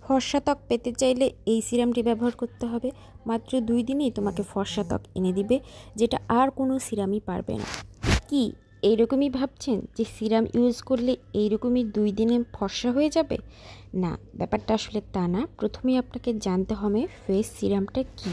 ফর্সা ত্বক পেতে চাইলে এই সিরামটি ব্যবহার করতে হবে। মাত্র 2 দিনেই তোমাকে ফর্সা ত্বক এনে দিবে, যেটা আর কোনো সিরামই পারবে না। কি এইরকমই ভাবছেন যে সিরাম ইউজ করলে এইরকমই 2 দিনে ফর্সা হয়ে যাবে? না, ব্যাপারটা আসলে তা না। প্রথমেই আপনাকে জানতে হবে ফেস সিরামটা কি।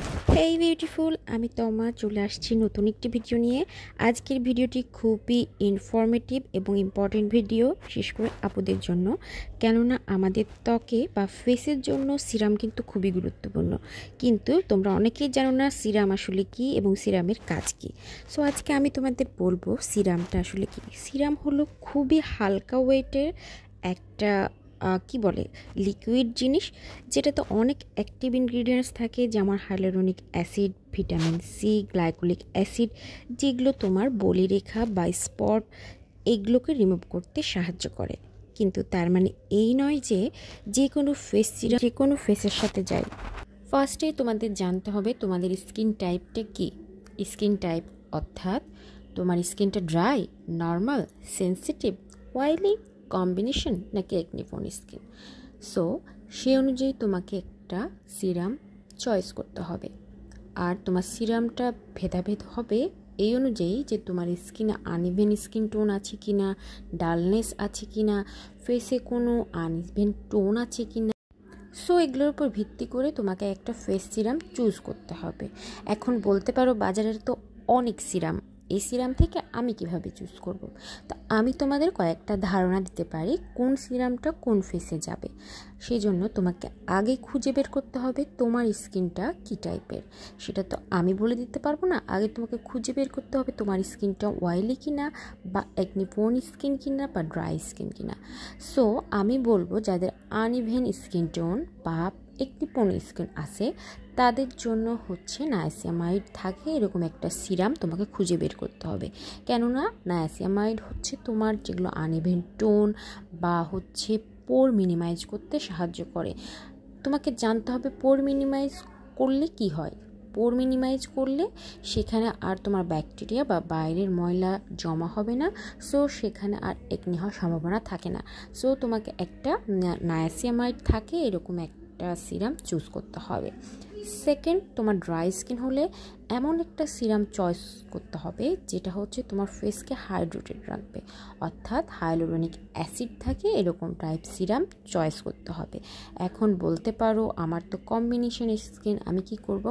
এই বিউটিফুল, আমি তমা চলে আসছি নতুন একটি ভিডিও নিয়ে। আজকের ভিডিওটি খুবই ইনফরমেটিভ এবং ইম্পর্টেন্ট ভিডিও, বিশেষ করে আপুদের জন্য। কেননা আমাদের ত্বকে বা ফেসের জন্য সিরাম কিন্তু খুবই গুরুত্বপূর্ণ, কিন্তু তোমরা অনেকেই জানো না সিরাম আসলে কি এবং সিরামের কাজ কি। সো আজকে আমি তোমাদের বলবো সিরামটা আসলে কি। সিরাম হলো খুবই হালকা ওয়েটের একটা কি বলে লিকুইড জিনিস, যেটাতে অনেক অ্যাক্টিভ ইনগ্রিডিয়েন্টস থাকে, যেমন hyaluronic acid, vitamin C, glycolic acid, যেগুলো তোমার বলিরেখা বা স্পট এগুলোকে রিমুভ করতে সাহায্য করে। কিন্তু তার মানে এই নয় যে যে কোনো ফেস সিরাম যে কোনো ফেসের সাথে যায়। ফার্স্টে তোমাদের জানতে হবে তোমাদের স্কিন টাইপটা কি। স্কিন টাইপ অর্থাৎ তোমার স্কিনটা dry, normal, sensitive, oily, combination নাকি একনিফোন স্কিন। সো সেই অনুযায়ী তোমাকে একটা সিরাম চয়েস করতে হবে। আর তোমার সিরামটা ভেদাভেদ হবে এই অনুযায়ী যে তোমার স্কিনে আনইভেন স্কিন টোন আছে কিনা, ডালনেস আছে কিনা, ফেসে কোনো আনইভেন টোন আছে কিনা। সো এগুলোর উপর ভিত্তি করে তোমাকে একটা ফেস সিরাম চুজ করতে হবে। এখন বলতে পারো বাজারের তো অনেক সিরাম, এই সিরাম থেকে আমি কিভাবে চুজ করব? তো আমি তোমাদের কয়েকটা ধারণা দিতে পারি কোন সিরামটা কোন ফেসে যাবে। সেই জন্য তোমাকে আগে খুঁজে বের করতে হবে তোমার স্কিনটা কি টাইপের। সেটা তো আমি বলে দিতে পারবো না। আগে তোমাকে খুঁজে বের করতে হবে তোমার স্কিনটা অয়েলি কিনা, বা একনিফোন স্কিন কিনা, বা ড্রাই স্কিন কিনা। সো আমি বলবো যাদের আনইভেন স্কিন টোন বা একনিফোন স্কিন আছে তাদের জন্য হচ্ছে নায়াসিয়ামাইড থাকে এরকম একটা সিরাম তোমাকে খুঁজে বের করতে হবে। কেননা নায়াসিয়ামাইড হচ্ছে তোমার যেগুলো আনইভেন টোন বা হচ্ছে পোর মিনিমাইজ করতে সাহায্য করে। তোমাকে জানতে হবে পোর মিনিমাইজ করলে কি হয়। পোর মিনিমাইজ করলে সেখানে আর তোমার ব্যাকটেরিয়া বা বাইরের ময়লা জমা হবে না। সো সেখানে আর একনি হওয়ার সম্ভাবনা থাকে না। সো তোমাকে একটা নায়াসিয়ামাইড থাকে এরকম একটা সিরাম চুজ করতে হবে। সেকেন্ড, তোমার ড্রাই স্কিন হলে এমন একটা সিরাম চয়েস করতে হবে যেটা হচ্ছে তোমার ফেসকে হাইড্রেটেড রাখবে, অর্থাৎ হাইলোরনিক অ্যাসিড থাকে এরকম টাইপ সিরাম চয়েস করতে হবে। এখন বলতে পারো আমার তো কম্বিনেশন স্কিন, আমি কি করব?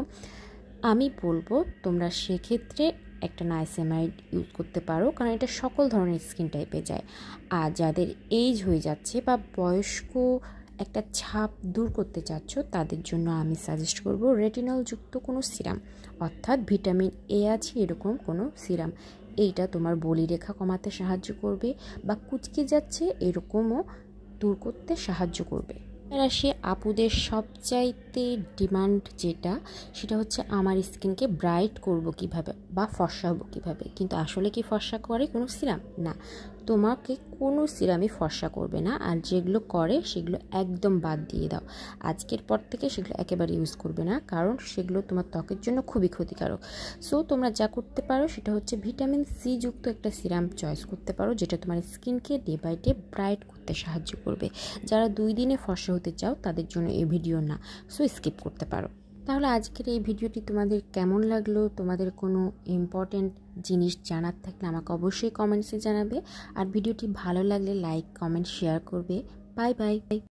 আমি বলবো তোমরা সেক্ষেত্রে একটা নায়াসিয়ামাইড ইউজ করতে পারো, কারণ এটা সকল ধরনের স্কিন টাইপে যায়। আর যাদের এজ হয়ে যাচ্ছে বা বয়স্ক একটা ছাপ দূর করতে চাচ্ছ তাদের জন্য আমি সাজেস্ট করব রেটিনলযুক্ত কোনো সিরাম, অর্থাৎ ভিটামিন এ আছে এরকম কোনো সিরাম। এইটা তোমার বলিরেখা কমাতে সাহায্য করবে বা কুচকে যাচ্ছে এরকমও দূর করতে সাহায্য করবে। আর সে আপুদের সবচাইতে ডিমান্ড যেটা, সেটা হচ্ছে আমার স্কিনকে ব্রাইট করব কিভাবে বা ফর্সা হবো কীভাবে। কিন্তু আসলে কি ফর্সা করে কোনো সিরাম? না, তোমাকে কোনো সিরামই ফর্সা করবে না। আর যেগুলো করে সেগুলো একদম বাদ দিয়ে দাও। আজকের পর থেকে সেগুলো একেবারে ইউজ করবে না, কারণ সেগুলো তোমার ত্বকের জন্য খুবই ক্ষতিকারক। সো তোমরা যা করতে পারো সেটা হচ্ছে ভিটামিন সি যুক্ত একটা সিরাম চয়েস করতে পারো, যেটা তোমার স্কিনকে ডে বাই ডে ব্রাইট করতে সাহায্য করবে। যারা 2 দিনে ফর্সা হতে চাও তাদের জন্য এই ভিডিও না, সো স্কিপ করতে পারো। তাহলে আজকের এই ভিডিওটি তোমাদের কেমন লাগলো? তোমাদের কোনো ইম্পর্টেন্ট জিনিস জানার থাকলে আমাকে অবশ্যই কমেন্টসে জানাবে। আর ভিডিওটি ভালো লাগলে লাইক, কমেন্ট, শেয়ার করবে। Bye by.